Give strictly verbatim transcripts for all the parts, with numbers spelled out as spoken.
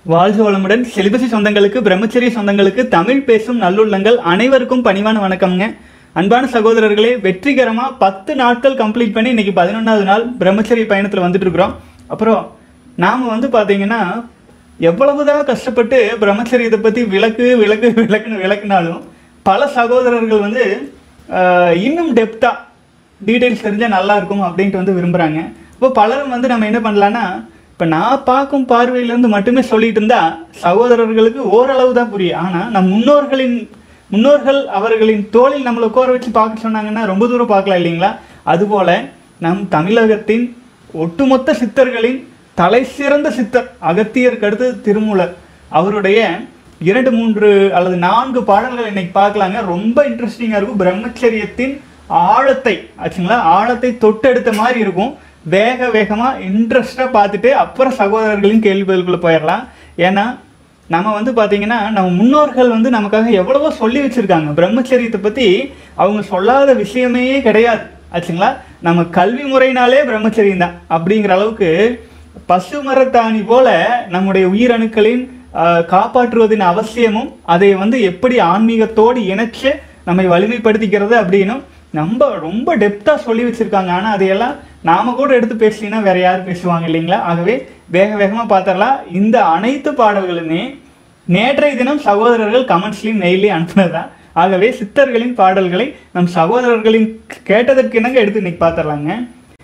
வாழ்க வளமுடன். செலிபசி சொந்தங்களுக்கு, பிரம்மச்சரிய சொந்தங்களுக்கு, தமிழ் பேசும் நல்லுள்ளங்கள் அனைவருக்கும் பணிவான வணக்கம்ங்க. அன்பான சகோதரர்களே, வெற்றிகரமா பத்து நாட்கள் கம்ப்ளீட் பண்ணி இன்னைக்கு பதினொன்றாவது நாள் பிரம்மச்சரிய பயணத்தில் வந்துட்டு இருக்கிறோம். அப்புறம் நாம வந்து பார்த்தீங்கன்னா எவ்வளவுதான் கஷ்டப்பட்டு பிரம்மச்சரியத்தை பற்றி விளக்கு விளக்கு விளக்குன்னு விளக்குனாலும் பல சகோதரர்கள் வந்து இன்னும் டெப்த்தாக டீட்டெயில்ஸ் தெரிஞ்சால் நல்லா இருக்கும் அப்படின்ட்டு வந்து விரும்புகிறாங்க. இப்போ பலரும் வந்து நம்ம என்ன பண்ணலான்னா, இப்போ நான் பார்க்கும் பார்வையிலேருந்து மட்டுமே சொல்லிட்டு இருந்தால் சகோதரர்களுக்கு ஓரளவு தான் புரியும். ஆனால் நம் முன்னோர்களின் முன்னோர்கள் அவர்களின் தோளில் நம்மளை உட்கார வச்சு பார்க்க சொன்னாங்கன்னா ரொம்ப தூரம் பார்க்கலாம் இல்லைங்களா? அதுபோல் நம் தமிழகத்தின் ஒட்டுமொத்த சித்தர்களின் தலை சிறந்த சித்தர் அகத்தியருக்கு அடுத்து திருமூலர் அவருடைய இரண்டு மூன்று அல்லது நான்கு பாடல்கள் இன்னைக்கு பார்க்கலாங்க. ரொம்ப இன்ட்ரெஸ்டிங்காக இருக்கும். பிரம்மச்சரியத்தின் ஆழத்தை ஆச்சுங்களா, ஆழத்தை தொட்டெடுத்த மாதிரி இருக்கும். வேக வேகமாக இன்ட்ரெஸ்டாக பார்த்துட்டு அப்புறம் சகோதரர்களின் கேள்வி பதில்குள்ளே போயிடலாம். ஏன்னா நம்ம வந்து பார்த்தீங்கன்னா நம்ம முன்னோர்கள் வந்து நமக்காக எவ்வளவோ சொல்லி வச்சுருக்காங்க. பிரம்மச்சரியத்தை பற்றி அவங்க சொல்லாத விஷயமே கிடையாது ஆச்சுங்களா. நம்ம கல்வி முறையினாலே பிரம்மச்சரியம் தான் அப்படிங்கிற அளவுக்கு பசு மரத்தாணி போல நம்முடைய உயிரணுக்களின் காப்பாற்றுவதின் அவசியமும் அதை வந்து எப்படி ஆன்மீகத்தோடு இணைச்சு நம்மை வலிமைப்படுத்திக்கிறது அப்படின்னும் நம்ம ரொம்ப டெப்த்தாக சொல்லி வச்சுருக்காங்க. ஆனால் அதையெல்லாம் நாம் கூட எடுத்து பேசினா வேற யார் பேசுவாங்க இல்லைங்களா? ஆகவே வேக வேகமாக பார்த்துடலாம். இந்த அனைத்து பாடல்களுமே நேற்றைய தினம் சகோதரர்கள் கமெண்ட்ஸ்லையும் மெயிலையும் அனுப்புனதுதான். ஆகவே சித்தர்களின் பாடல்களை நம் சகோதரர்களின் கேட்டதற்கு என்னங்க எடுத்து இன்னைக்கு பார்த்துடலாங்க.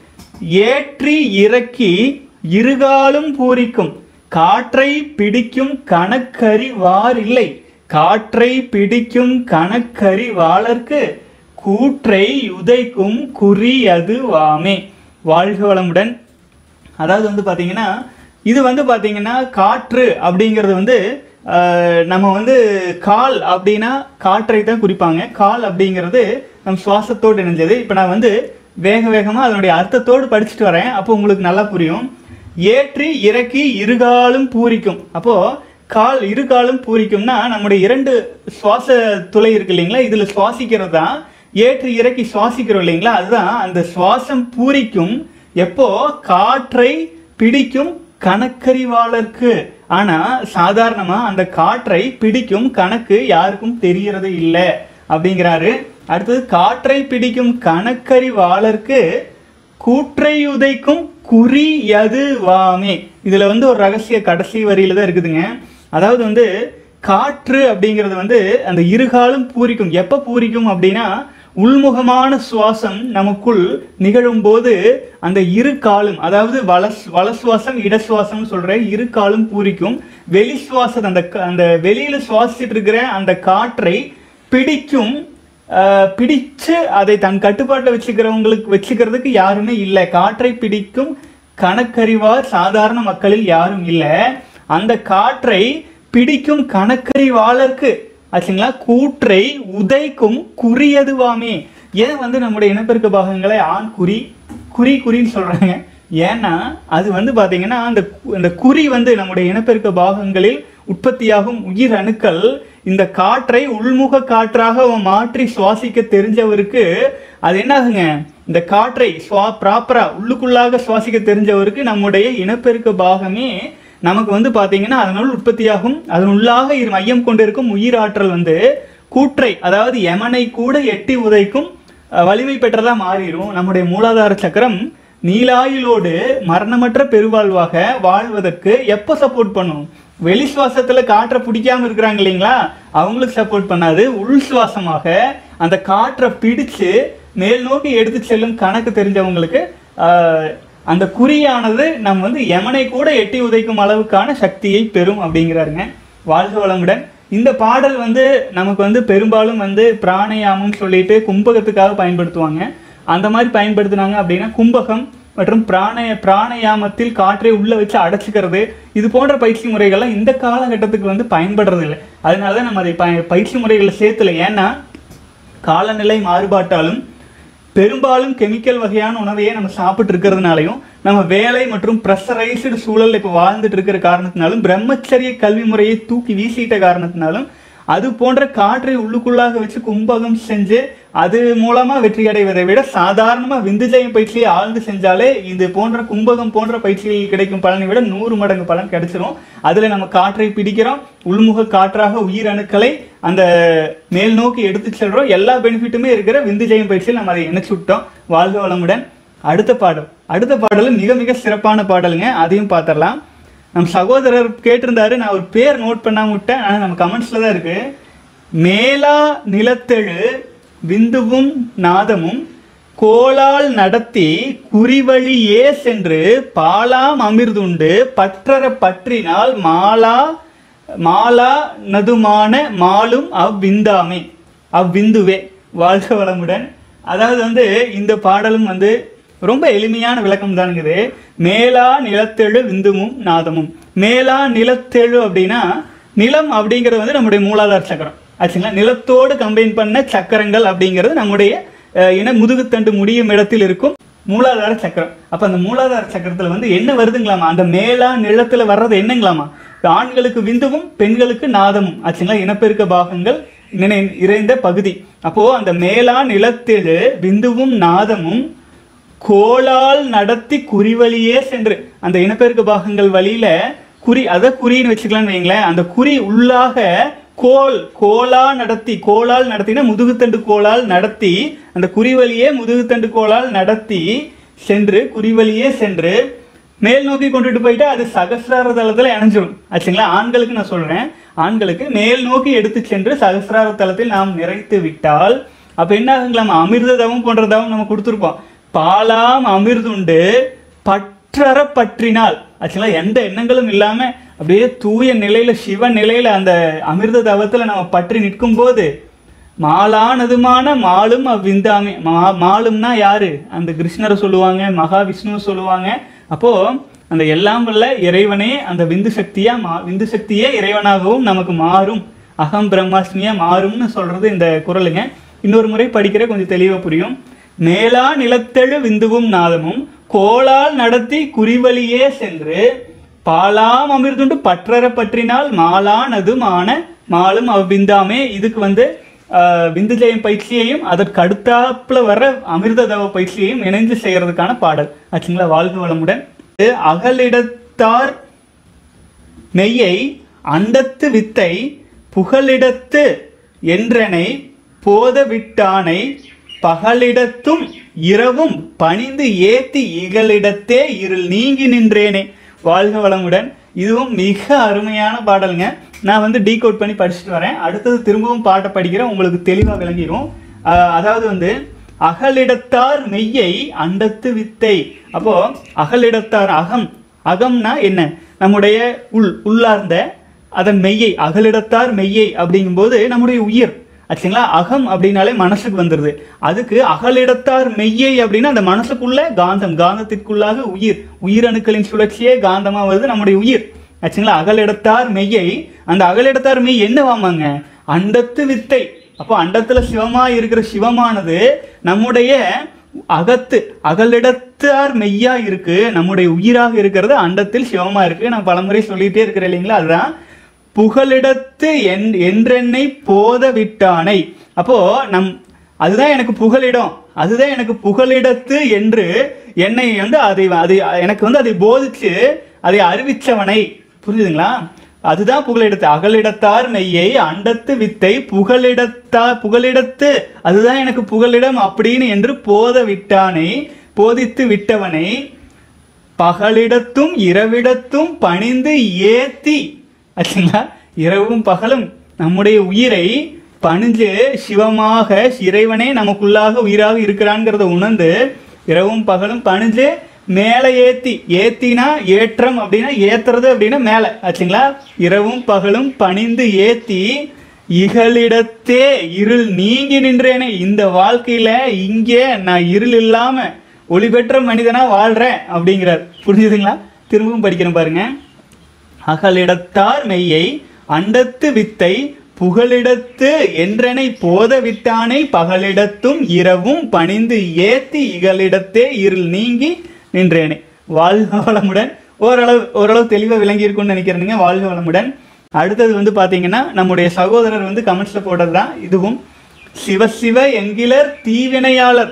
ஏற்றி இறக்கி இருகாலும் பூரிக்கும் காற்றை பிடிக்கும் கணக்கறிவார் இல்லை, காற்றை பிடிக்கும் கணக்கறிவாளர்க்கு கூற்றை உதைக்கும் குறி அது வாமே. வாழ்க வளமுடன். அதாவது வந்து பார்த்தீங்கன்னா இது வந்து பார்த்தீங்கன்னா காற்று அப்படிங்கிறது வந்து நம்ம வந்து கால் அப்படின்னா காற்றை தான் குறிப்பாங்க. கால் அப்படிங்கிறது நம் சுவாசத்தோடு இணைஞ்சது. இப்போ நான் வந்து வேக வேகமாக அதனுடைய அர்த்தத்தோடு படிச்சுட்டு வரேன், அப்போ உங்களுக்கு நல்லா புரியும். ஏற்றி இறக்கி இருகாலும் பூரிக்கும். அப்போது கால் இருகாலும் பூரிக்கும்னா நம்முடைய இரண்டு சுவாச துளை இருக்கு இல்லைங்களா, இதில் சுவாசிக்கிறது தான் ஏற்றி இறக்கி சுவாசிக்கிறோம் இல்லைங்களா, அதுதான் அந்த சுவாசம் பூரிக்கும் எப்போ காற்றை பிடிக்கும் கணக்கறிவாளருக்கு. ஆனால் சாதாரணமாக அந்த காற்றை பிடிக்கும் கணக்கு யாருக்கும் தெரியறது இல்லை அப்படிங்கிறாரு. அடுத்தது காற்றை பிடிக்கும் கணக்கறிவாளருக்கு கூற்றை உதைக்கும் குறி அது வாமே. இதில் வந்து ஒரு ரகசிய கடைசி வரியில தான் இருக்குதுங்க. அதாவது வந்து காற்று அப்படிங்கிறது வந்து அந்த இருகாலும் பூரிக்கும். எப்போ பூரிக்கும் அப்படின்னா உள்முகமான சுவாசம் நமக்குள் நிகழும் போது அந்த இரு காலும், அதாவது வல வலசுவாசம் இடசுவாசம் சொல்ற இரு காலும் பூரிக்கும். வெளி சுவாசம் அந்த அந்த வெளியில சுவாசிச்சுட்டு இருக்கிற அந்த காற்றை பிடிக்கும், பிடிச்சு அதை தன் கட்டுப்பாட்டில் வச்சுக்கிறவங்களுக்கு வச்சுக்கிறதுக்கு யாருமே இல்லை. காற்றை பிடிக்கும் கணக்கறிவார் சாதாரண மக்களில் யாரும் இல்லை. அந்த காற்றை பிடிக்கும் கணக்கறிவாளருக்கு ஆச்சுங்களா கூற்றை உதைக்கும் குறியதுவாமே. ஏன் வந்து நம்முடைய இனப்பெருக்க பாகங்களை ஆண் குறி குறி குறின்னு சொல்றாங்க? ஏன்னா அது வந்து பார்த்தீங்கன்னா அந்த அந்த குறி வந்து நம்முடைய இனப்பெருக்க பாகங்களில் உற்பத்தியாகும் உயிர் அணுக்கள் இந்த காற்றை உள்முக காற்றாக மாற்றி சுவாசிக்க தெரிஞ்சவருக்கு அது என்னாகுங்க, இந்த காற்றை சுவா ப்ராப்பரா உள்ளுக்குள்ளாக சுவாசிக்க தெரிஞ்சவருக்கு நம்முடைய இனப்பெருக்க பாகமே நமக்கு வந்து பார்த்தீங்கன்னா அதனால் உற்பத்தியாகும் அதனுள்ளாக இரு மையம் கொண்டிருக்கும் உயிராற்றல் வந்து கூற்றை, அதாவது யமனை கூட எட்டி உதைக்கும் வலிமை பெற்றதா மாறிடும். நம்முடைய மூலாதார சக்கரம் நீலாயுளோடு மரணமற்ற பெருவாழ்வாக வாழ்வதற்கு எப்போ சப்போர்ட் பண்ணும்? வெளி சுவாசத்துல காற்றை பிடிக்காம இருக்கிறாங்க இல்லைங்களா, அவங்களுக்கு சப்போர்ட் பண்ணாது. உள் சுவாசமாக அந்த காற்றை பிடிச்சு மேல் நோக்கி எடுத்து செல்லும் கணக்கு தெரிஞ்சவங்களுக்கு அந்த குறியானது நம்ம வந்து யமனை கூட எட்டி உதைக்கும் அளவுக்கான சக்தியை பெறும் அப்படிங்கிறாருங்க. வாழ்க வளமுடன். இந்த பாடல் வந்து நமக்கு வந்து பெரும்பாலும் வந்து பிராணயாமம் சொல்லிட்டு கும்பகத்துக்காக பயன்படுத்துவாங்க. அந்த மாதிரி பயன்படுத்தினாங்க அப்படின்னா கும்பகம் மற்றும் பிராணய பிராணயாமத்தில் காற்றை உள்ள வச்சு அடைச்சிக்கிறது இது போன்ற பயிற்சி முறைகள்லாம் இந்த காலகட்டத்துக்கு வந்து பயன்படுறது இல்லை. அதனால தான் நம்ம அதை ப பயிற்சி முறைகளை சேர்த்துல. ஏன்னா காலநிலை மாறுபாட்டாலும் பெரும்பாலும் கெமிக்கல் வகையான உணவையே நம்ம சாப்பிட்டு இருக்கிறதுனாலையும் நம்ம வேலை மற்றும் ப்ரெஷரைஸ்டு சூழல் இப்போ வாழ்ந்துட்டு இருக்கிற காரணத்தினாலும் பிரம்மச்சரிய கல்வி முறையை தூக்கி வீசிட்ட காரணத்தினாலும் அது போன்ற காற்றை உள்ளுக்குள்ளாக வச்சு கும்பகம் செஞ்சு அது மூலமா வெற்றி அடைவதை விட சாதாரணமா விந்துஜயம் பயிற்சியை ஆழ்ந்து செஞ்சாலே இது போன்ற கும்பகம் போன்ற பயிற்சிகளில் கிடைக்கும் பலனை விட நூறு மடங்கு பலன் கிடைச்சிரும். அதுல நம்ம காற்றை பிடிக்கிறோம், உள்முக காற்றாக உயிரணுக்களை அந்த மேல் நோக்கி எடுத்து செல்றோம். எல்லா பெனிஃபிட்டுமே இருக்கிற விந்துஜயம் பயிற்சியில் நம்ம அதை இணைச்சு விட்டோம். வாழ்க வளமுடன். அடுத்த பாடல் அடுத்த பாடல் மிக மிக சிறப்பான பாடலுங்க, அதையும் பார்த்துடலாம். நம் சகோதரர் கேட்டிருந்தாரு, நான் ஒரு பேர் நோட் பண்ணாம விட்டேன், ஆனால் நம்ம கமெண்ட்ஸ்ல தான் இருக்கு. மேலா நிலத்தெழு விந்துவும் நாதமும் கோலால் நடத்தி குறிவழியே சென்று பாலாம் அமிர்துண்டு பற்றற பற்றினால் மாலா மாலா நதுமான மாலும் அவ்விந்தாமே அவ்விந்துவே. வாழ்க வளமுடன். அதாவது வந்து இந்த பாடலும் வந்து ரொம்ப எளிமையான விளக்கம் தானுங்குது. மேலா நிலத்தெழு விந்துவும் நாதமும். மேலா நிலத்தெழு அப்படின்னா நிலம் அப்படிங்கிறது வந்து நம்முடைய மூலாதார சக்கரம் ஆச்சுங்களா. நிலத்தோடு கம்பைன் பண்ண சக்கரங்கள் அப்படிங்கிறது நம்முடைய இன முதுகுத்தண்டு முடியும் இடத்தில் இருக்கும் மூலாதார சக்கரம். அப்ப அந்த மூலாதார சக்கரத்துல வந்து என்ன வருதுங்களாமா, அந்த மேலா நிலத்துல வர்றது என்னங்களாமா, ஆண்களுக்கு விந்துவும் பெண்களுக்கு நாதமும் ஆச்சுங்களா. இனப்பெருக்க பாகங்கள் நினை இறைந்த பகுதி. அப்போ அந்த மேலா நிலத்தெழு விந்துவும் நாதமும் கோலால் நடத்தி குறிவழியே சென்று அந்த இனப்பெருக்க பாகங்கள் வழியில குறி அதை குறின்னு வச்சுக்கலாம்னு வைங்களேன். அந்த குறி உள்ளாக கோல் கோலா நடத்தி, கோலால் நடத்தினா முதுகுத்தண்டு கோலால் நடத்தி, அந்த குறிவழியே முதுகுத்தண்டு கோலால் நடத்தி சென்று குறிவழியே சென்று மேல் நோக்கி கொண்டுட்டு போயிட்டா அது சகசிரார தளத்துல இணைஞ்சிடும் ஆச்சுங்களா. ஆண்களுக்கு நான் சொல்றேன், ஆண்களுக்கு மேல் நோக்கி எடுத்து சென்று சகசிரார தளத்தில் நாம் நிறைத்து விட்டால் அப்ப என்ன ஆகுங்களாம், அமிர்த தவம் போன்ற தவம் நம்ம கொடுத்துருப்போம். பாலாம் அமிர்துண்டு பற்றற பற்றினால் ஆச்சுங்களா. எந்த எண்ணங்களும் இல்லாம அப்படியே தூய நிலையில சிவ நிலையில அந்த அமிர்த தவத்துல நம்ம பற்றி நிற்கும் போது மாலானதுமான மாலும் அவ்விந்தாமே. மா மாலும்னா யாரு, அந்த கிருஷ்ணரை சொல்லுவாங்க, மகாவிஷ்ணுவை சொல்லுவாங்க. அப்போ அந்த எல்லாம் வல்ல இறைவனே அந்த விந்து சக்தியா மா விந்து சக்தியே இறைவனாகவும் நமக்கு மாறும், அகம் பிரம்மாஸ்மியா மாறும்னு சொல்றது இந்த குறளுங்க. இன்னொரு முறை படிக்கிற கொஞ்சம் தெளிவா புரியும். மேலா நிலத்தெழு விந்துவும் நாதமும் கோலால் நடத்தி குறிவழியே சென்று பாலாம் அமிர்துண்டு பற்றற பற்றினால் மாலானதுமான மாலும் அவ்விந்தாமே. இதுக்கு வந்து விந்துஜயம் பயிற்சியையும் அதற்கு அடுத்தாப்புல வர அமிர்த தவ பயிற்சியையும் இணைந்து செய்யறதுக்கான பாடல் ஆச்சுங்களா. வாழ்க வளமுடன். அகலிடத்தார் மெய்யை அண்டத்து வித்தை புகலிடத்து என்றனை போத விட்டானை பகலிடத்தும் இரவும் பணிந்து ஏத்தி இகலிடத்தே இருள் நீங்கி நின்றேனே. வாழ்க வளமுடன். இதுவும் மிக அருமையான பாடலுங்க. நான் வந்து டீகோட் பண்ணி படிச்சுட்டு வரேன், அடுத்தது திரும்பவும் பாட்டை படிக்கிறேன், உங்களுக்கு தெளிவாக விளங்கிடும். அதாவது வந்து அகலிடத்தார் மெய்யை அண்டத்து வித்தை. அப்போ அகலிடத்தார் அகம், அகம்னா என்ன, நம்முடைய உள் உள்ளார்ந்த அதன் மெய்யை, அகலிடத்தார் மெய்யை அப்படிங்கும்போது நம்முடைய உயிர் ஆச்சுங்களா. அகம் அப்படின்னாலே மனசுக்கு வந்துடுது. அதுக்கு அகலிடத்தார் மெய்யை அப்படின்னா அந்த மனசுக்குள்ள காந்தம், காந்தத்திற்குள்ளாக உயிர், உயிரணுக்களின் சுழற்சியே காந்தமா வருது நம்முடைய உயிர் ஆச்சுங்களா. அகலிடத்தார் மெய்யை, அந்த அகலிடத்தார் மெய் என்னவாமாங்க, அண்டத்து வித்தை. அப்போ அண்டத்துல சிவமா இருக்கிற சிவமானது நம்முடைய அகத்து அகலிடத்தார் மெய்யா இருக்கு, நம்முடைய உயிராக இருக்கிறது அண்டத்தில் சிவமா இருக்கு. நான் பலமுறை சொல்லிட்டே இருக்கிறேன் இல்லைங்களா. அதுதான் புகலிடத்து என்றென்னை போத விட்டானை. அப்போ நம் அதுதான் எனக்கு புகலிடம், அதுதான் எனக்கு புகலிடத்து என்று என்னை வந்து அதை அதை எனக்கு வந்து அதை போதிச்சு அதை அறிவிச்சவனை, புரியுதுங்களா, அதுதான் புகலிடத்து. அகலிடத்தார் மெய்யை அண்டத்து வித்தை புகலிடத்தா புகலிடத்து அதுதான் எனக்கு புகலிடம் அப்படின்னு என்று போத விட்டானை, போதித்து விட்டவனை பகலிடத்தும் இரவிடத்தும் பணிந்து ஏத்தி ஆச்சுங்களா. இரவும் பகலும் நம்முடைய உயிரை பணிஞ்சு சிவமாக இறைவனே நமக்குள்ளாக உயிராக இருக்கிறான்ங்கிறத உணர்ந்து இரவும் பகலும் பணிஞ்சு மேலே ஏத்தி, ஏத்தினா ஏற்றம் அப்படின்னா ஏத்துறது அப்படின்னா மேலே ஆச்சுங்களா. இரவும் பகலும் பணிந்து ஏத்தி இகலிடத்தே இருள் நீங்கி நின்றேனே. இந்த வாழ்க்கையில இங்கே நான் இருள் இல்லாம ஒளி பெற்ற மனிதனா வாழ்றேன் அப்படிங்கிறார். புரிஞ்சுதுங்களா. திரும்பவும் படிக்கிறேன் பாருங்க. அகலிடத்தார் மெய்யை அண்டத்து வித்தை புகலிடத்து என்றனை போத விட்டானை பகலிடத்தும் இரவும் பணிந்து ஏத்தி இகலிடத்தே இருள் நீங்கி நின்றேனே. வாழ்க வளமுடன். ஓரளவு ஓரளவு தெளிவாக விளங்கி இருக்கும்னு நினைக்கிறேனுங்க. வாழ்க வளமுடன். அடுத்தது வந்து பார்த்தீங்கன்னா நம்முடைய சகோதரர் வந்து கமெண்ட்ஸில் போட்டது தான் இதுவும். சிவசிவ என்கிலர் தீவினையாளர்,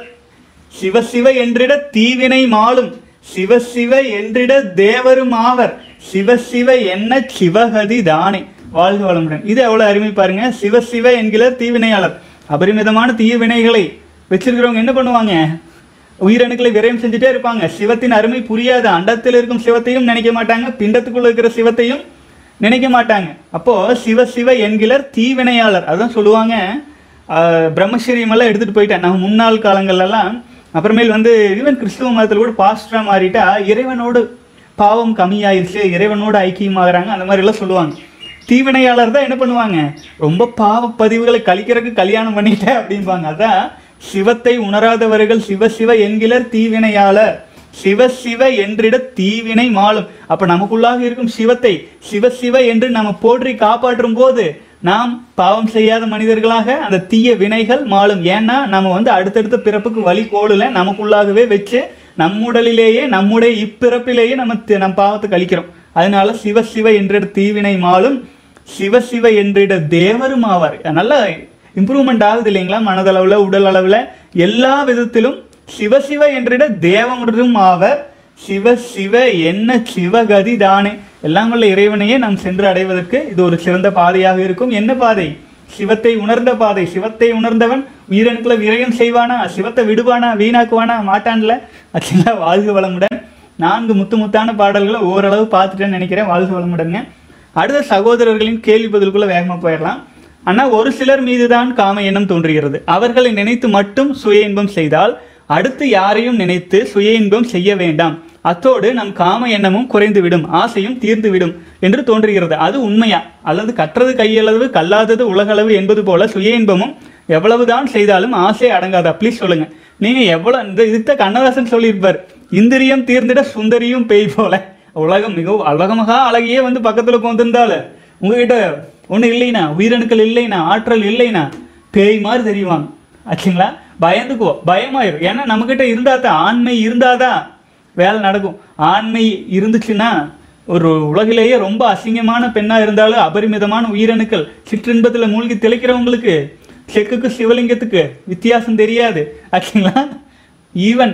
சிவசிவ என்றிட தீவினை மாளும், சிவசிவ என்றிட தேவரும் ஆவர், சிவசிவ என்ன சிவகதி தானே. வாழ்க வளமுடன். இது எவ்வளவு அருமை பாருங்க. சிவசிவ என்கிற தீவினையாளர், அபரிமிதமான தீவினைகளை வச்சிருக்கிறவங்க என்ன பண்ணுவாங்க, உயிரணுக்களை விரயம் செஞ்சுட்டே இருப்பாங்க. சிவத்தின் அருமை புரியாது. அண்டத்தில் இருக்கும் சிவத்தையும் நினைக்க மாட்டாங்க, பிண்டத்துக்குள்ள இருக்கிற சிவத்தையும் நினைக்க மாட்டாங்க. அப்போ சிவ சிவ என்கிற தீவினையாளர், அதான் சொல்லுவாங்க. பிரம்மச்சரியம் எல்லாம் எடுத்துட்டு போயிட்டேன் நம்ம முன்னாள் காலங்கள்லாம். அப்புறமேல் வந்து ஈவன் கிறிஸ்துவ மதத்தில் கூட பாஸ்டரா மாறிட்டா இறைவனோடு பாவம் கம்மியாயிருச்சு, இறைவனோடு ஐக்கியமாகறாங்க, அந்த மாதிரி எல்லாம் சொல்லுவாங்க. தீவினையாளர் தான் என்ன பண்ணுவாங்க, ரொம்ப பாவ பதிவுகளை கழிக்கிறதுக்கு கல்யாணம் பண்ணிட்டேன் அப்படிம்பாங்க. அதான் சிவத்தை உணராதவர்கள் சிவ சிவ என்கிற தீவினையாளர், சிவ சிவ என்றிட தீவினை மாளும். அப்ப நமக்குள்ளாக இருக்கும் சிவத்தை சிவ சிவ என்று நம்ம போற்றி காப்பாற்றும் போது நாம் பாவம் செய்யாத மனிதர்களாக அந்த தீய வினைகள் மாளும். ஏன்னா நம்ம வந்து அடுத்தடுத்த பிறப்புக்கு வழி கோடல நமக்குள்ளாகவே வச்சு நம்முடலிலேயே நம்முடைய இப்பிறப்பிலேயே நம்ம நம் பாவத்தை கழிக்கிறோம். அதனால சிவ சிவ என்றிட தீவினை மாளும், சிவ சிவ என்றிட தேவரும் ஆவார். நல்லா இம்ப்ரூவ்மெண்ட் ஆகுது இல்லைங்களா, மனதளவில் உடல் அளவில் எல்லா விதத்திலும். சிவ சிவ என்றிட தேவரும் ஆவர், சிவ சிவ என்ன சிவகதி தானே. எல்லாம் வல்ல இறைவனையே நாம் சென்று அடைவதற்கு இது ஒரு சிறந்த பாதையாக இருக்கும். என்ன பாதை, சிவத்தை உணர்ந்த பாதை. சிவத்தை உணர்ந்தவன் உயிரணுக்களை விரயம் செய்வானா, சிவத்தை விடுவானா, வீணாக்குவானா, மாட்டான்ல. ஆச்சுங்களா. வாழ்க வளமுடன். நான்கு முத்து முத்தான பாடல்களை ஓரளவு பார்த்துட்டேன்னு நினைக்கிறேன். வாழ்க வளமுடன்ங்க. அடுத்த சகோதரர்களின் கேள்வி பதிலுக்குள்ள வேகமாக போயிடலாம். ஆனால் ஒரு சிலர் மீதுதான் காம எண்ணம் தோன்றுகிறது. அவர்களை நினைத்து மட்டும் சுய இன்பம் செய்தால் அடுத்து யாரையும் நினைத்து சுய இன்பம் செய்ய வேண்டாம். அத்தோடு நம் காம எண்ணமும் குறைந்துவிடும், ஆசையும் தீர்ந்துவிடும் என்று தோன்றுகிறது. அது உண்மையா, அல்லது கற்றது கையளவு கல்லாதது உலகளவு என்பது போல சுய இன்பமும் எவ்வளவுதான் செய்தாலும் ஆசை அடங்காதா? ப்ளீஸ் சொல்லுங்க. நீங்க எவ்வளவு இந்த இதுக்கு கண்ணதாசன் சொல்லியிருப்பார், இந்திரியம் தீர்ந்திட சுந்தரியும் பேய் போல. உலகம் மிகவும் அழகமாக அழகியே வந்து பக்கத்துல கொண்டிருந்தாலும் உங்ககிட்ட ஒண்ணு இல்லைனா, உயிரணுக்கள் இல்லைனா, ஆற்றல் இல்லைனா பேய் மாதிரி தெரியுவாங்க. ஆச்சுங்களா. பயந்துக்குவோம், பயமாயிரும். ஏன்னா நம்ம கிட்ட இருந்தாதான், ஆண்மை இருந்தாதான் வேலை நடக்கும். ஆண்மை இருந்துச்சுன்னா ஒரு உலகிலேயே ரொம்ப அசிங்கமான பெண்ணா இருந்தாலும் அபரிமிதமான உயிரணுக்கள் சிற்றின்பத்துல மூழ்கி திளைக்கிறவங்களுக்கு செக்குக்கு சிவலிங்கத்துக்கு வித்தியாசம் தெரியாது. ஆச்சுங்களா. ஈவன்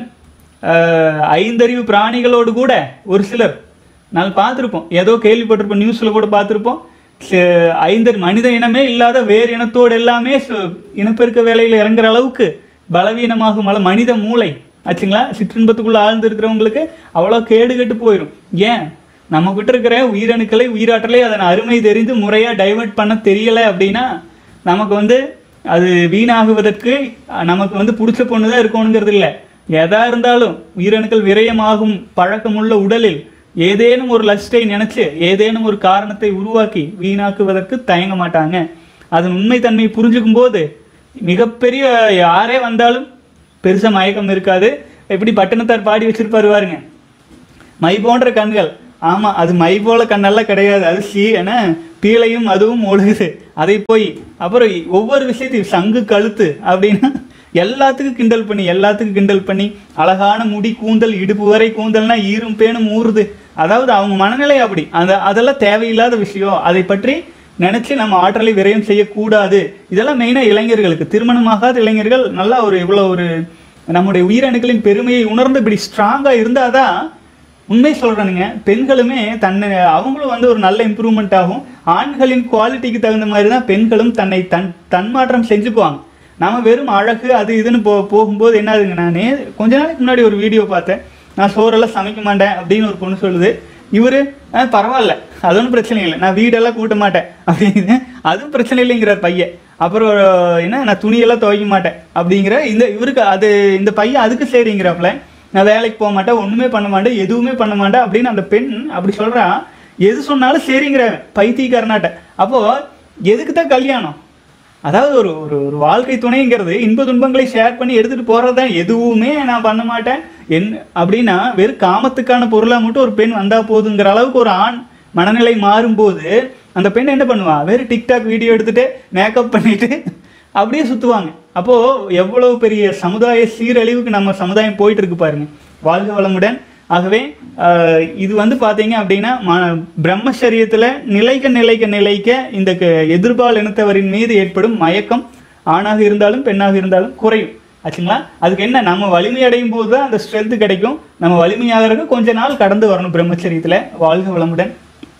ஐந்தறிவு பிராணிகளோடு கூட ஒரு சிலர் நான் பார்த்துருப்போம், ஏதோ கேள்விப்பட்டிருப்போம், நியூஸ்ல கூட பார்த்துருப்போம். ஐந்து மனித இனமே இல்லாத வேறு இனத்தோடு எல்லாமே இனப்பெருக்க வேலையில் இறங்குற அளவுக்கு பலவீனமாகும் மனித மூளை. ஆச்சுங்களா. சிற்றின்பத்துக்குள்ள ஆழ்ந்து இருக்கிறவங்களுக்கு அவ்வளோ கேடு கெட்டு போயிடும். ஏன், நம்ம கிட்ட இருக்கிற உயிரணுக்களை உயிராற்றலை அதன் அருமை தெரிந்து முறையாக டைவெர்ட் பண்ண தெரியலை அப்படின்னா நமக்கு வந்து அது வீணாகுவதற்கு நமக்கு வந்து பிடிச்ச பொண்ணு தான் இருக்கணுங்கிறது இல்லை. எதா இருந்தாலும் உயிரணுக்கள் விரயமாகும் பழக்கமுள்ள உடலில் ஏதேனும் ஒரு லஸ்டை நினைச்சு ஏதேனும் ஒரு காரணத்தை உருவாக்கி வீணாக்குவதற்கு தயங்க மாட்டாங்க. அதன் உண்மைத்தன்மை புரிஞ்சுக்கும் போது மிகப்பெரிய யாரே வந்தாலும் பெருசா மயக்கம் இருக்காது. எப்படி பட்டணத்தார் பாடி வச்சிருப்பாரு பாருங்க, மை போன்ற கண்கள். ஆமா, அது மை போல கண்ணெல்லாம் கிடையாது, அது சீ என பீளையும் அதுவும் ஒழுகுது. அதை போய் அப்புறம் ஒவ்வொரு விஷயத்தையும் சங்கு கழுத்து அப்படின்னா எல்லாத்துக்கும் கிண்டல் பண்ணி எல்லாத்துக்கும் கிண்டல் பண்ணி அழகான முடி கூந்தல் இடுப்பு வரை கூந்தல்னா ஈரும் பேணும் ஊறுது. அதாவது அவங்க மனநிலை அப்படி. அந்த அதெல்லாம் தேவையில்லாத விஷயம். அதை பற்றி நினைச்சு நம்ம ஆற்றலை விரயம் செய்யக்கூடாது. இதெல்லாம் மெயினா இளைஞர்களுக்கு, திருமணமாகாத இளைஞர்கள் நல்லா ஒரு இவ்வளோ ஒரு நம்முடைய உயிரணுக்களின் பெருமையை உணர்ந்து இப்படி ஸ்ட்ராங்கா இருந்தாதான் உண்மை சொல்றானுங்க. பெண்களுமே தன்னை அவங்களும் வந்து ஒரு நல்ல இம்ப்ரூவ்மெண்ட் ஆகும். ஆண்களின் குவாலிட்டிக்கு தகுந்த மாதிரி தான் பெண்களும் தன்னை தன் தன்மாற்றம் செஞ்சுக்குவாங்க. நம்ம வெறும் அழகு அது இதுன்னு போ போகும்போது என்னாதுங்க, நானே கொஞ்ச நாளைக்கு முன்னாடி ஒரு வீடியோ பார்த்தேன். நான் சோறெல்லாம் சமைக்க மாட்டேன் அப்படின்னு ஒரு பொண்ணு சொல்லுது. இவரு பரவாயில்ல, அது ஒன்றும் பிரச்சனை இல்லை, நான் வீடெல்லாம் கூட்ட மாட்டேன் அப்படின்னு, அதுவும் பிரச்சனை இல்லைங்கிறார் பையன். அப்புறம் என்ன, நான் துணியெல்லாம் துவைக்க மாட்டேன் அப்படிங்கிற இந்த இவருக்கு அது இந்த பையன் அதுக்கு சரிங்கிறப்பல, நான் வேலைக்கு போக மாட்டேன், ஒன்றுமே பண்ண மாட்டேன், எதுவுமே பண்ண மாட்டேன் அப்படின்னு அந்த பெண் அப்படி சொல்கிறான். எது சொன்னாலும் சரிங்கிற பைத்தியக்காரனாட்ட. அப்போது எதுக்கு தான் கல்யாணம்? அதாவது ஒரு ஒரு ஒரு வாழ்க்கை துணைங்கிறது இன்ப துன்பங்களை ஷேர் பண்ணி எடுத்துகிட்டு போகிறது தான். எதுவுமே நான் பண்ண மாட்டேன் என் அப்படின்னா வெறும் காமத்துக்கான பொருளாக மட்டும் ஒரு பெண் வந்தால் போதுங்கிற அளவுக்கு ஒரு ஆண் மனநிலை மாறும்போது அந்த பெண் என்ன பண்ணுவா, வேறு டிக்டாக் வீடியோ எடுத்துகிட்டு மேக்கப் பண்ணிவிட்டு அப்படியே சுற்றுவாங்க. அப்போது எவ்வளோ பெரிய சமுதாய சீரழிவுக்கு நம்ம சமுதாயம் போயிட்டு இருக்கு பாருங்க. வாழ்க வளமுடன். ஆகவே இது வந்து பார்த்தீங்க அப்படின்னா பிரம்மச்சரியத்தில் நிலைக்க நிலைக்க நிலைக்க இந்த எதிர்பால் இனத்தவரின் மீது ஏற்படும் மயக்கம் ஆணாக இருந்தாலும் பெண்ணாக இருந்தாலும் குறையும் ஆச்சுங்களா. அதுக்கு என்ன, நம்ம வலிமை அடையும் போது தான் அந்த ஸ்ட்ரென்த்து கிடைக்கும். நம்ம வலிமையாகிறதுக்கு கொஞ்ச நாள் கடந்து வரணும் பிரம்மச்சரியத்தில். வாழ்க வளமுடன்.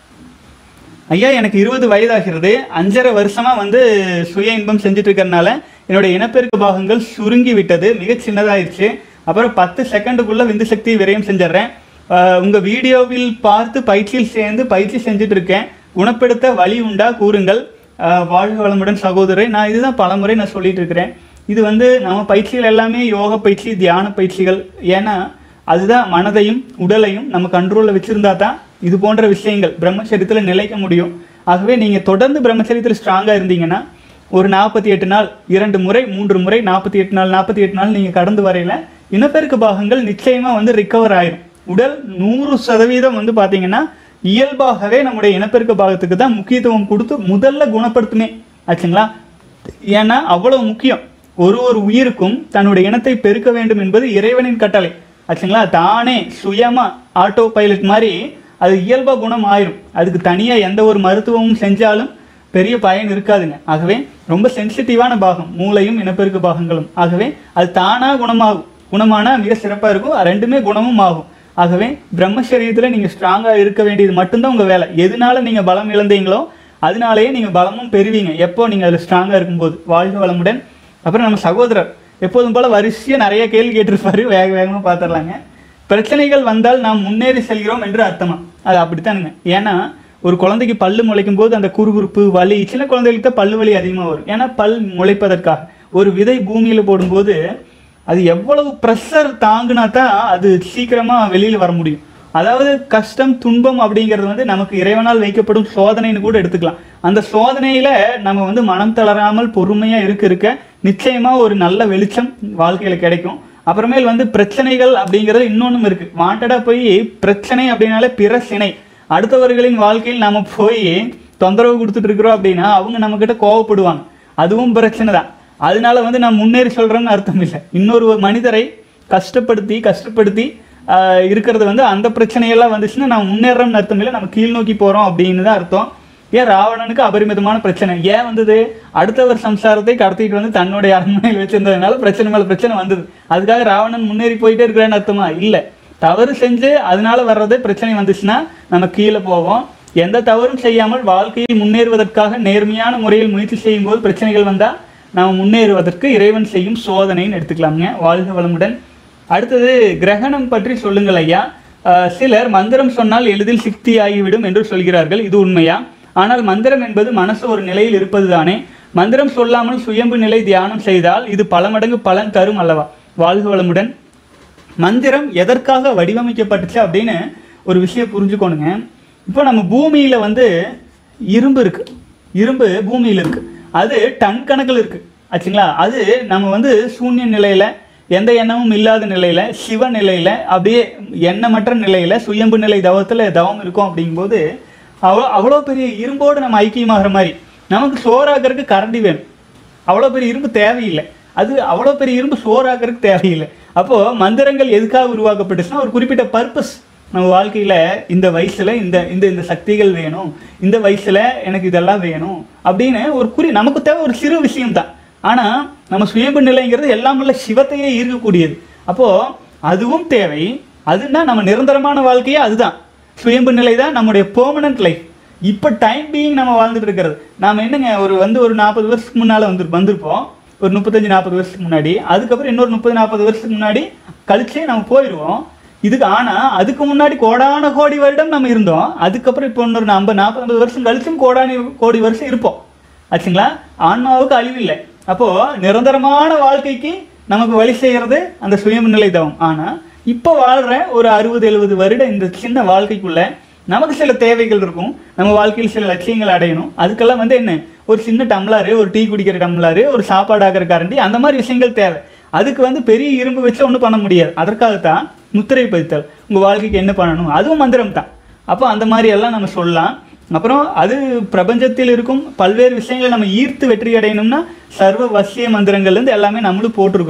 ஐயா, எனக்கு இருபது வயதாகிறது. அஞ்சரை வருஷமா வந்து சுய இன்பம் செஞ்சுட்டு இருக்கிறதுனால என்னுடைய இனப்பெருக்க பாகங்கள் சுருங்கி விட்டது, மிக சின்னதாயிடுச்சு. அப்புறம் பத்து செகண்டுக்குள்ள விந்து சக்தி விரயம் செஞ்சிடறேன். உங்க வீடியோவில் பார்த்து பயிற்சியில் சேர்ந்து பயிற்சி செஞ்சுட்டு இருக்கேன். குணப்படுத்த வழி உண்டா கூறுங்கள். வாழ்க வளமுடன் சகோதரரை. நான் இதுதான் பலமுறை நான் சொல்லிட்டு இருக்கிறேன். இது வந்து நம்ம பயிற்சிகள் எல்லாமே யோக பயிற்சி, தியான பயிற்சிகள். ஏன்னா அதுதான் மனதையும் உடலையும் நம்ம கண்ட்ரோலில் வச்சுருந்தா தான் இது போன்ற விஷயங்கள் பிரம்மச்சரியத்தில் நிலைக்க முடியும். ஆகவே நீங்கள் தொடர்ந்து பிரம்மச்சரியத்தில் ஸ்ட்ராங்காக இருந்தீங்கன்னா ஒரு நாற்பத்தி எட்டு நாள் இரண்டு முறை மூன்று முறை நாற்பத்தி எட்டு நாள் நாற்பத்தி எட்டு நாள் நீங்கள் கடந்து வரையில இனப்பெருக்க பாகங்கள் நிச்சயமாக வந்து ரிக்கவர் ஆயிடும். உடல் நூறு சதவீதம் வந்து பார்த்தீங்கன்னா இயல்பாகவே நம்முடைய இனப்பெருக்க பாகத்துக்கு தான் முக்கியத்துவம் கொடுத்து முதல்ல குணப்படுத்துமே ஆச்சுங்களா. ஏன்னா அவ்வளவு முக்கியம். ஒரு ஒரு உயிருக்கும் தன்னுடைய இனத்தை பெருக்க வேண்டும் என்பது இறைவனின் கட்டளை ஆச்சுங்களா. தானே சுயமா ஆட்டோ பைலட் மாதிரி அது இயல்பா குணம் ஆயிரும். அதுக்கு தனியா எந்த ஒரு மருத்துவமும் செஞ்சாலும் பெரிய பயன் இருக்காதுங்க. ஆகவே ரொம்ப சென்சிட்டிவான பாகம் மூளையும் இனப்பெருக்க பாகங்களும். ஆகவே அது தானா குணமாகும். குணமானா மிக சிறப்பாக இருக்கும். ரெண்டுமே குணமும் ஆகும். ஆகவே பிரம்மச்சரியத்தில் நீங்கள் ஸ்ட்ராங்காக இருக்க வேண்டியது மட்டும்தான் உங்கள் வேலை. எதனால நீங்கள் பலம் இழந்தீங்களோ அதனாலேயே நீங்கள் பலமும் பெறுவீங்க எப்போ நீங்கள் அதில் ஸ்ட்ராங்காக இருக்கும்போது. வாழ்க வளமுடன். அப்புறம் நம்ம சகோதரர் எப்போதும் போல் வரிசையாக நிறைய கேள்வி கேட்டிருப்பாரு, வேக வேகமாக பார்த்துடலாங்க. பிரச்சனைகள் வந்தால் நாம் முன்னேறி செல்கிறோம் என்று அர்த்தமா? அது அப்படித்தானுங்க. ஏன்னா ஒரு குழந்தைக்கு பல்லு முளைக்கும் போது அந்த குறுகுறுப்பு வலி, சின்ன குழந்தைகளுக்கு தான் பல்லு வலி அதிகமாக வரும். ஏன்னா பல் முளைப்பதற்காக ஒரு விதை பூமியில் போடும்போது அது எவ்வளவு ப்ரெஷர் தாங்கினா தான் அது சீக்கிரமாக வெளியில் வர முடியும். அதாவது கஷ்டம் துன்பம் அப்படிங்கிறது வந்து நமக்கு இறைவனால் வைக்கப்படும் சோதனைன்னு கூட எடுத்துக்கலாம். அந்த சோதனையில் நம்ம வந்து மனம் தளராமல் பொறுமையாக இருக்க இருக்க நிச்சயமாக ஒரு நல்ல வெளிச்சம் வாழ்க்கையில் கிடைக்கும். அப்புறமேல் வந்து பிரச்சனைகள் அப்படிங்கிறது இன்னொன்றும் இருக்குது. வாண்டடாக போய் பிரச்சனை அப்படின்னாலே பிற சினை, அடுத்தவர்களின் வாழ்க்கையில் நம்ம போய் தொந்தரவு கொடுத்துட்டு இருக்கிறோம் அப்படின்னா அவங்க நம்மக்கிட்ட கோவப்படுவாங்க. அதுவும் பிரச்சனை தான். அதனால வந்து நான் முன்னேறி சொல்கிறேன்னு அர்த்தம் இல்லை. இன்னொரு மனிதரை கஷ்டப்படுத்தி கஷ்டப்படுத்தி இருக்கிறது வந்து அந்த பிரச்சனையெல்லாம் வந்துச்சுன்னா நான் முன்னேறோம்னு அர்த்தம் இல்லை, நம்ம கீழ் நோக்கி போகிறோம் அப்படின்னு தான் அர்த்தம். ஏன் ராவணனுக்கு அபரிமிதமான பிரச்சனை ஏன் வந்தது? அடுத்தவர் சம்சாரத்தை கடத்திட்டு வந்து தன்னுடைய அரண்மனையில் வச்சிருந்ததுனால பிரச்சனை மேலே பிரச்சனை வந்தது. அதுக்காக ராவணன் முன்னேறி போயிட்டே இருக்கிறேன்னு அர்த்தமா? இல்லை. தவறு செஞ்சு அதனால வர்றது பிரச்சனை வந்துச்சுன்னா நம்ம கீழே போவோம். எந்த தவறும் செய்யாமல் வாழ்க்கையில் முன்னேறுவதற்காக நேர்மையான முறையில் முயற்சி செய்யும் போது பிரச்சனைகள் வந்தால் நாம் முன்னேறுவதற்கு இறைவன் செய்யும் சோதனைன்னு எடுத்துக்கலாமுங்க. வாழ்க வளமுடன். அடுத்தது கிரகணம் பற்றி சொல்லுங்கள் ஐயா. சிலர் மந்திரம் சொன்னால் எளிதில் சித்தி ஆகிவிடும் என்று சொல்கிறார்கள், இது உண்மையா? ஆனால் மந்திரம் என்பது மனசு ஒரு நிலையில் இருப்பது தானே. மந்திரம் சொல்லாமல் சுயம்பு நிலை தியானம் செய்தால் இது பல மடங்கு பலன் தரும் அல்லவா? வாழ்க வளமுடன். மந்திரம் எதற்காக வடிவமைக்கப்பட்டுச்சு அப்படின்னு ஒரு விஷயம் புரிஞ்சுக்கோணுங்க. இப்போ நம்ம பூமியில வந்து இரும்பு இருக்கு, இரும்பு பூமியில் இருக்கு, அது டன் கணக்கில் இருக்கு ஆச்சுங்களா. அது நம்ம வந்து சூன்ய நிலையில எந்த எண்ணமும் இல்லாத நிலையில சிவ நிலையில அப்படியே எண்ணமற்ற நிலையில சுயம்பு நிலை தவத்தில் தவம் இருக்கும். அப்படிங்கும்போது அவ்வளோ அவ்வளோ பெரிய இரும்போடு நம்ம ஐக்கியமாகிற மாதிரி நமக்கு சோறாக்கிறதுக்கு கரண்டி வேணும். அவ்வளோ பெரிய இரும்பு தேவையில்லை. அது அவ்வளோ பெரிய இரும்பு சோறாக்கிறதுக்கு தேவையில்லை. அப்போது மந்திரங்கள் எதுக்காக உருவாக்கப்பட்டுச்சுன்னா ஒரு குறிப்பிட்ட பர்பஸ். நம்ம வாழ்க்கையில் இந்த வயசில் இந்த இந்த இந்த சக்திகள் வேணும், இந்த வயசில் எனக்கு இதெல்லாம் வேணும் அப்படின்னு ஒரு குறி நமக்கு தேவை ஒரு சிறு விஷயம்தான். ஆனால் நம்ம சுயம்பு நிலைங்கிறது எல்லாம் உள்ள சிவத்தையே ஈர்க்கக்கூடியது. அப்போது அதுவும் தேவை. அதுனா நம்ம நிரந்தரமான வாழ்க்கையே அதுதான். சுயம்பு நிலை தான் நம்முடைய பெர்மனன்ட் லைஃப். இப்போ டைம் பீயிங் நம்ம வாழ்ந்துட்டு இருக்கிறது. நாம் என்னங்க ஒரு வந்து ஒரு நாற்பது வருஷத்துக்கு முன்னால் வந்து வந்திருப்போம், ஒரு முப்பத்தஞ்சு நாற்பது வருஷத்துக்கு முன்னாடி. அதுக்கப்புறம் இன்னொரு முப்பது நாற்பது வருஷத்துக்கு முன்னாடி கழிச்சே நம்ம போயிடுவோம் இதுக்கு. ஆனால் அதுக்கு முன்னாடி கோடான கோடி வருடம் நம்ம இருந்தோம். அதுக்கப்புறம் இப்போ இன்னொரு ஐம்பது நாற்பது ஐம்பது வருஷம் கழிச்சும் கோடானி கோடி வருஷம் இருப்போம் ஆச்சுங்களா. ஆன்மாவுக்கு அழிவில்லை. அப்போது நிரந்தரமான வாழ்க்கைக்கு நமக்கு வழி செய்கிறது அந்த சுயம்பு நிலை தவம். ஆனால் இப்போ வாழ்கிற ஒரு அறுபது எழுபது வருட இந்த சின்ன வாழ்க்கைக்குள்ள நமக்கு சில தேவைகள் இருக்கும். நம்ம வாழ்க்கையில் சில லட்சியங்கள் அடையணும். அதுக்கெல்லாம் வந்து என்ன, ஒரு சின்ன டம்ளாரு, ஒரு டீ குடிக்கிற டம்ளாரு, ஒரு சாப்பாடு ஆகிற கரண்டி, அந்த மாதிரி விஷயங்கள் தேவை. அதுக்கு வந்து பெரிய இரும்பு வச்சு ஒன்றும் பண்ண முடியாது. அதற்காகத்தான் முத்திரை பதித்தல். உங்கள் வாழ்க்கைக்கு என்ன பண்ணணும், அதுவும் மந்திரம் தான். அப்போ அந்த மாதிரி எல்லாம் நம்ம சொல்லலாம். அப்புறம் அது பிரபஞ்சத்தில் இருக்கும் பல்வேறு விஷயங்களை நம்ம ஈர்த்து வெற்றி அடையணும்னா சர்வ வசிய மந்திரங்கள்லேருந்து எல்லாமே நம்மளும் போட்டிருக்கிறோம்.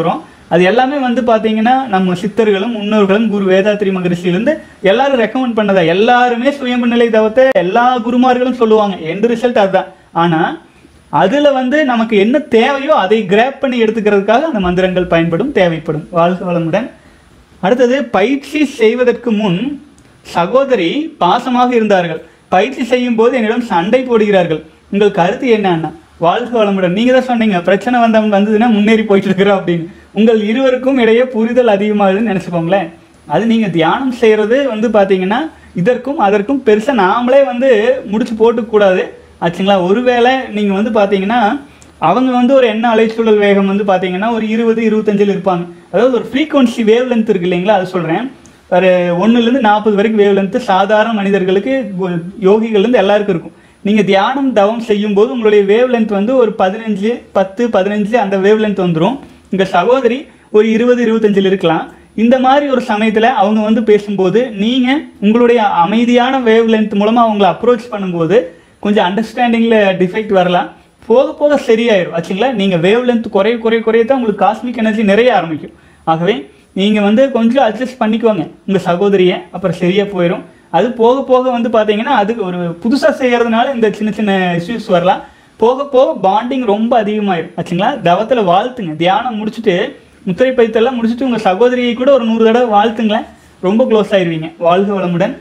அது எல்லாமே வந்து பார்த்தீங்கன்னா நம்ம சித்தர்களும் முன்னோர்களும் குரு வேதாத்ரி மகரிஷியிலேருந்து எல்லாரும் ரெக்கமெண்ட் பண்ணதா. எல்லாருமே சுயம்பு தவத்தை எல்லா குருமார்களும் சொல்லுவாங்க, எந்த ரிசல்ட் அதுதான். ஆனால் அதில் வந்து நமக்கு என்ன தேவையோ அதை கிராப் பண்ணி எடுத்துக்கிறதுக்காக அந்த மந்திரங்கள் பயன்படும், தேவைப்படும். வாழ்க வளமுடன். அடுத்தது, பயிற்சி செய்வதற்கு முன் சகோதரி பாசமாக இருந்தார்கள், பயிற்சி செய்யும் போது என்னிடம் சண்டை போடுகிறார்கள், உங்கள் கருத்து என்னன்னா? வாழ்க வளமுடன். நீங்கள் தான் சொன்னீங்க பிரச்சனை வந்த வந்ததுன்னா முன்னேறி போயிட்டு இருக்கிறோம் அப்படின்னு. உங்கள் இருவருக்கும் இடையே புரிதல் அதிகமாகுதுன்னு நினச்சிக்கோங்களேன். அது நீங்கள் தியானம் செய்கிறது வந்து பார்த்தீங்கன்னா இதற்கும் அதற்கும் பெருசாக நாமளே வந்து முடிச்சு போட்டுக்கூடாது ஆச்சுங்களா. ஒருவேளை நீங்கள் வந்து பார்த்தீங்கன்னா அவங்க வந்து ஒரு எண்ண அலைச்சூழல் வேகம் வந்து பார்த்தீங்கன்னா ஒரு இருபது இருபத்தஞ்சில் இருப்பாங்க. அதாவது ஒரு ஃப்ரீக்வன்சி வேவ் லென்த் இருக்கு இல்லைங்களா, அது சொல்கிறேன். ஒரு ஒன்றுலேருந்து நாற்பது வரைக்கும் வேவ் லென்த்து சாதாரண மனிதர்களுக்கு யோகிகள்லேருந்து எல்லாருக்கும் இருக்கும். நீங்கள் தியானம் தவம் செய்யும்போது உங்களுடைய வேவ் லென்த் வந்து ஒரு பதினஞ்சு பத்து பதினஞ்சு அந்த வேவ் லென்த் வந்துடும். இங்கே சகோதரி ஒரு இருபது இருபத்தஞ்சில் இருக்கலாம். இந்த மாதிரி ஒரு சமயத்தில் அவங்க வந்து பேசும்போது நீங்கள் உங்களுடைய அமைதியான வேவ் லென்த் மூலமாக அவங்கள அப்ரோச் பண்ணும்போது கொஞ்சம் அண்டர்ஸ்டாண்டிங்கில் டிஃபெக்ட் வரலாம். போக போக சரியாயிடும் ஆச்சுங்களா. நீங்கள் வேவ் லென்த் குறைய குறைய குறைய தான் உங்களுக்கு காஸ்மிக் எனர்ஜி நிறைய ஆரம்பிக்கும். ஆகவே நீங்கள் வந்து கொஞ்சம் அட்ஜஸ்ட் பண்ணிக்குவாங்க உங்கள் சகோதரியை, அப்புறம் சரியாக போயிடும். அது போக போக வந்து பார்த்தீங்கன்னா அது ஒரு புதுசாக செய்கிறதுனால இந்த சின்ன சின்ன இஷ்யூஸ் வரலாம். போக போக பாண்டிங் ரொம்ப அதிகமாகிடும் ஆச்சுங்களா. தவத்தில் வாழ்த்துங்க, தியானம் முடிச்சுட்டு முத்திரை பயிற்சியெல்லாம் முடிச்சுட்டு உங்கள் சகோதரியை கூட ஒரு நூறு தடவை வாழ்த்துங்களேன், ரொம்ப க்ளோஸ் ஆயிடுவீங்க. வாழ்க வளமுடன்.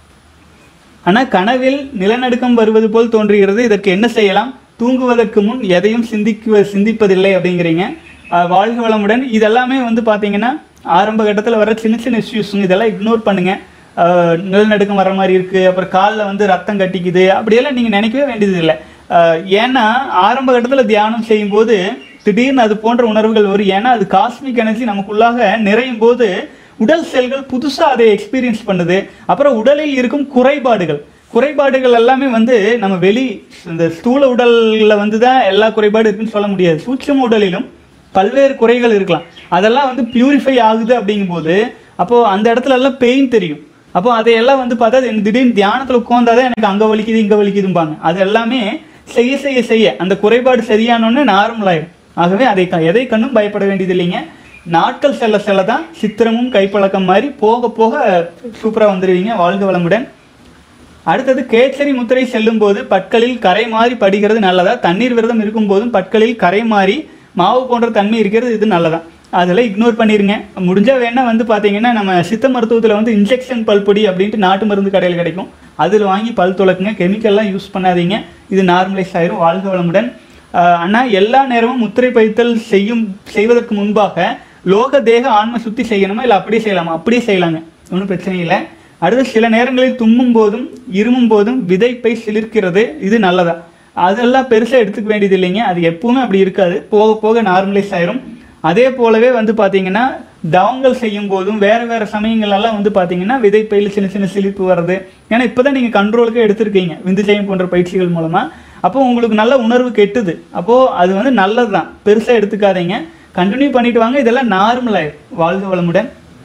ஆனால் கனவில் நிலநடுக்கம் வருவது போல் தோன்றுகிறது, இதற்கு என்ன செய்யலாம்? தூங்குவதற்கு முன் எதையும் சிந்திக்க சிந்திப்பதில்லை அப்படிங்கிறீங்க. வாழ்க வளமுடன். இதெல்லாமே வந்து பார்த்தீங்கன்னா ஆரம்ப கட்டத்தில் வர சின்ன சின்ன இஷ்யூஸுங்க, இதெல்லாம் இக்னோர் பண்ணுங்கள். நிலநடுக்கம் வர மாதிரி இருக்குது, அப்புறம் காலில் வந்து ரத்தம் கட்டிக்குது, அப்படியெல்லாம் நீங்கள் நினைக்கவே வேண்டியது இல்லை. ஏன்னா ஆரம்ப கட்டத்தில் தியானம் செய்யும்போது திடீர்னு அது போன்ற உணர்வுகள் வரும். ஏன்னா அது காஸ்மிக் எனர்ஜி நமக்குள்ளாக நிறையும் போது உடல் செல்கள் புதுசாக அதை எக்ஸ்பீரியன்ஸ் பண்ணுது. அப்புறம் உடலில் இருக்கும் குறைபாடுகள் குறைபாடுகள் எல்லாமே வந்து நம்ம வெளி இந்த ஸ்தூல உடலில் வந்து தான் எல்லா குறைபாடு இருக்குன்னு சொல்ல முடியாது. சூட்சும உடலிலும் பல்வேறு குறைகள் இருக்கலாம். அதெல்லாம் வந்து பியூரிஃபை ஆகுது அப்படிங்கும்போது அப்போது அந்த இடத்துல எல்லாம் பெயின் தெரியும். அப்போ அதையெல்லாம் வந்து பார்த்தா எனக்கு திடீர்னு தியானத்தில் உட்காந்தாதான் எனக்கு அங்கே வலிக்குது இங்கே வலிக்குதும்பாங்க. அது எல்லாமே செய்ய செய்ய செய்ய அந்த குறைபாடு சரியானோன்னு நார்மல் ஆகிடும். ஆகவே அதை எதை கண்ணும் பயப்பட வேண்டியது இல்லைங்க. நாட்கள் செல்ல செல்ல தான் சித்திரமும் கைப்பழக்கம் மாதிரி போக போக சூப்பராக வந்துடுவீங்க. வாழ்க வளமுடன். அடுத்தது, கேச்சரி முத்திரை செல்லும் போது பற்களில் கரை மாறி படுகிறது நல்லதா? தண்ணீர் விரதம் இருக்கும் போதும் பற்களில் கரை மாறி மாவு போன்ற தன்மை இருக்கிறது, இது நல்லதா? அதெல்லாம் இக்னோர் பண்ணிடுங்க. முடிஞ்சால் வேணால் வந்து பார்த்தீங்கன்னா நம்ம சித்த மருத்துவத்தில் வந்து இன்ஜெக்ஷன் பல்பொடி அப்படின்ட்டு நாட்டு மருந்து கடையில் கிடைக்கும், அதில் வாங்கி பல் துளக்குங்க. கெமிக்கல்லாம் யூஸ் பண்ணாதீங்க, இது நார்மலைஸ் ஆயிரும். வாழ்க வளமுடன். ஆனால் எல்லா நேரமும் முத்திரை பயித்தல் செய்யும் செய்வதற்கு முன்பாக லோக தேக ஆன்ம சுத்தி செய்யணுமா இல்லை அப்படியே செய்யலாமா? அப்படியே செய்யலாங்க, ஒன்றும் பிரச்சனை இல்லை. அடுத்து, சில நேரங்களில் தும்மும் போதும் இருமும் போதும் விதைப்பை சிலிர்க்கிறது, இது நல்லதா? அதெல்லாம் பெருசாக எடுத்துக்க வேண்டியது இல்லைங்க, அது எப்பவுமே அப்படி இருக்காது, போக போக நார்மலைஸ் ஆயிரும். அதே போலவே வந்து பார்த்தீங்கன்னா தவங்கள் செய்யும் போதும் வேறு வேறு சமயங்கள்லாம் வந்து பார்த்தீங்கன்னா விதைப்பையில் சின்ன சின்ன சிலிப்பு வர்றது. ஏன்னா இப்போ தான் நீங்கள் கண்ட்ரோலுக்கு எடுத்திருக்கீங்க விந்துஜயம் போன்ற பயிற்சிகள் மூலமாக. அப்போது உங்களுக்கு நல்ல உணர்வு கெட்டுது, அப்போது அது வந்து நல்லது தான், பெருசாக எடுத்துக்காதீங்க, கண்டினியூ பண்ணிட்டு வாங்க, இதெல்லாம் நார்மலாயிடும். வாழ்க வளமுடன்.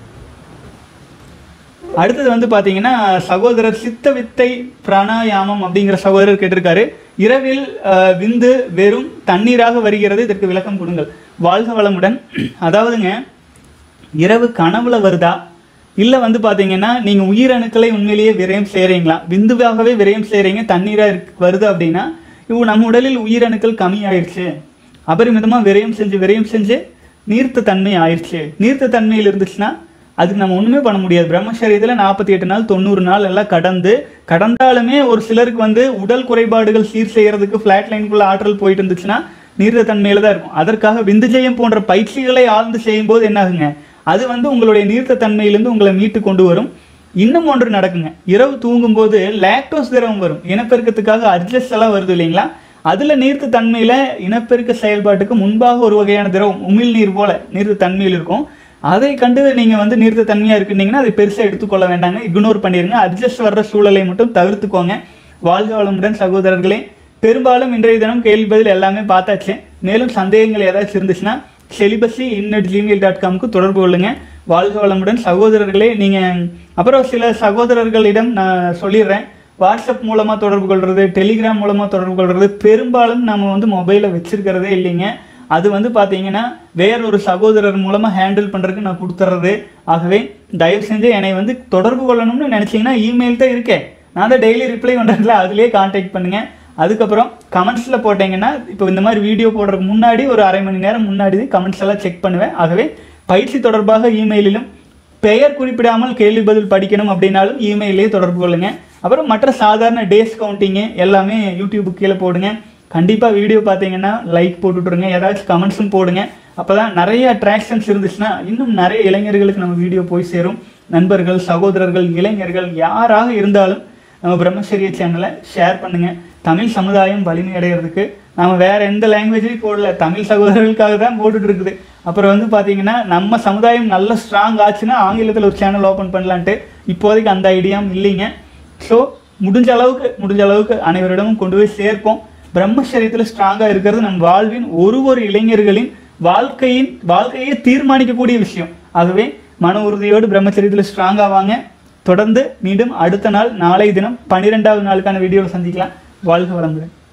அடுத்தது வந்து பார்த்தீங்கன்னா சகோதரர் சித்த வித்தை பிராணாயாமம் அப்படிங்கிற சகோதரர் கேட்டிருக்காரு, இரவில் விந்து வெறும் தண்ணீராக வருகிறது, இதற்கு விளக்கம் கொடுங்கள். வாழ்க வளமுடன். அதாவதுங்க, இரவு கனவுல வருதா இல்லை வந்து பார்த்தீங்கன்னா நீங்கள் உயிரணுக்களை உண்மையிலேயே விரயம் செய்கிறீங்களா? விந்துவாகவே விரயம் செய்கிறீங்க, தண்ணீராக வருது அப்படின்னா இப்போ நம்ம உடலில் உயிரணுக்கள் கம்மியாயிடுச்சு, அபரிமிதமாக விரயம் செஞ்சு விரயம் செஞ்சு நீர்த்த தன்மை ஆயிடுச்சு. நீர்த்த தன்மையில் இருந்துச்சுன்னா அதுக்கு நம்ம ஒன்றுமே பண்ண முடியாது. பிரம்மச்சரியத்தில் நாற்பத்தி எட்டு நாள் தொண்ணூறு நாள் எல்லாம் கடந்து கடந்தாலுமே ஒரு சிலருக்கு வந்து உடல் குறைபாடுகள் சீர் செய்கிறதுக்கு ஃப்ளாட் லைனுக்குள்ள ஆற்றல் போயிட்டு இருந்துச்சுன்னா நீர்த்த தன்மையில தான் இருக்கும். அதற்காக விந்துஜயம் போன்ற பயிற்சிகளை ஆழ்ந்து செய்யும் போது என்ன ஆகுங்க, அது வந்து உங்களுடைய நீர்த்த தன்மையிலேருந்து உங்களை மீட்டு கொண்டு வரும். இன்னும் ஒன்று நடக்குங்க, இரவு தூங்கும்போது லாக்டோஸ் திரவம் வரும், இனப்பெருக்கத்துக்காக அட்ஜஸ்ட் எல்லாம் வருது இல்லைங்களா, அதில் நீர்த்த தன்மையில் இனப்பெருக்க செயல்பாட்டுக்கு முன்பாக ஒரு வகையான திரவம் உமிழ் நீர் போல நீர்த்த தன்மையில் இருக்கும். அதை கண்டு நீங்கள் வந்து நீர்த்த தன்மையாக இருக்குன்னீங்கன்னா அதை பெருசாக எடுத்துக்கொள்ள வேண்டாங்க, இக்னோர் பண்ணிடுங்க. அட்ஜஸ்ட் வர்ற சூழலை மட்டும் தவிர்த்துக்கோங்க. வாழ்க வளமுடன் சகோதரர்களே. பெரும்பாலும் இன்றைய தினம் கேள்வி பதில் எல்லாமே பார்த்தாச்சு. மேலும் சந்தேகங்கள் ஏதாச்சும் இருந்துச்சுன்னா செலிபஸி இன்னட் ஜிமெயில் டாட் காம்க்கு தொடர்பு கொள்ளுங்க. வாழ்க வளமுடன் சகோதரர்களே. நீங்கள் அப்புறம் சில சகோதரர்களிடம் நான் சொல்லிடுறேன், வாட்ஸ்அப் மூலமாக தொடர்பு கொள்வது, டெலிகிராம் மூலமாக தொடர்பு கொள்வது பெரும்பாலும் நம்ம வந்து மொபைலில் வச்சுருக்கிறதே இல்லைங்க. அது வந்து பார்த்தீங்கன்னா வேறொரு சகோதரர் மூலமாக ஹேண்டில் பண்ணுறதுக்கு நான் கொடுத்துட்றது. ஆகவே தயவு செஞ்சு என்னை வந்து தொடர்பு கொள்ளணும்னு நினச்சிங்கன்னா இமெயில் தான் இருக்கேன், நான் தான் டெய்லி ரிப்ளை பண்ணுறதுல அதுலேயே கான்டாக்ட் பண்ணுங்கள். அதுக்கப்புறம் கமெண்ட்ஸில் போட்டிங்கன்னா இப்போ இந்த மாதிரி வீடியோ போடுறதுக்கு முன்னாடி ஒரு அரை மணி நேரம் முன்னாடி கமெண்ட்ஸ் எல்லாம் செக் பண்ணுவேன். ஆகவே பயிற்சி தொடர்பாக இமெயிலிலும் பெயர் குறிப்பிடாமல் கேள்வி பதில் படிக்கணும் அப்படின்னாலும் இமெயிலே தொடர்பு கொள்ளுங்க. அப்புறம் மற்ற சாதாரண டேஸ் கவுண்டிங்கு எல்லாமே யூடியூபுக்கு கீழே போடுங்க. கண்டிப்பாக வீடியோ பார்த்தீங்கன்னா லைக் போட்டுவிட்ருங்க, ஏதாச்சும் கமெண்ட்ஸும் போடுங்க. அப்போ தான் நிறைய அட்ராக்ஷன்ஸ் இருந்துச்சுன்னா இன்னும் நிறைய இளைஞர்களுக்கு நம்ம வீடியோ போய் சேரும். நண்பர்கள், சகோதரர்கள், இளைஞர்கள் யாராக இருந்தாலும் நம்ம பிரம்மச்சரிய சேனலை ஷேர் பண்ணுங்கள். தமிழ் சமுதாயம் வலிமை அடைகிறதுக்கு நம்ம வேறு எந்த லாங்குவேஜ்லையும் போடல, தமிழ் சகோதரர்களுக்காக தான் போட்டுட்டு இருக்குது. அப்புறம் வந்து பார்த்தீங்கன்னா நம்ம சமுதாயம் நல்ல ஸ்ட்ராங் ஆச்சுன்னா ஆங்கிலத்தில் ஒரு சேனல் ஓப்பன் பண்ணலான்ட்டு இப்போதைக்கு அந்த ஐடியாவும் இல்லைங்க. ஸோ முடிஞ்ச அளவுக்கு முடிஞ்ச அளவுக்கு அனைவரிடமும் கொண்டு போய் சேர்ப்போம். பிரம்மச்சரியத்தில் ஸ்ட்ராங்காக இருக்கிறது நம் வாழ்வின் ஒரு ஒரு இளைஞர்களின் வாழ்க்கையின் வாழ்க்கையை தீர்மானிக்கக்கூடிய விஷயம். ஆகவே மன உறுதியோடு பிரம்மச்சரியத்தில் ஸ்ட்ராங்காக வாங்க. தொடர்ந்து மீண்டும் அடுத்த நாள் நாளை தினம் பன்னிரெண்டாவது நாளுக்கான வீடியோவில் சந்திக்கலாம். வாழ்க வளமுடன்.